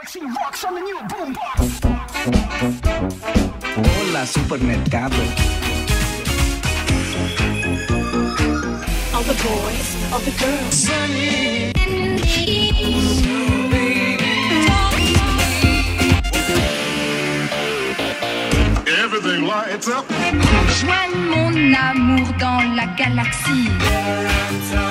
Galaxie rocks on the new boombox. Hola, supermercado. All the boys, all the girls. Sunny. Everything lights up. Rejoins mon amour dans la galaxie.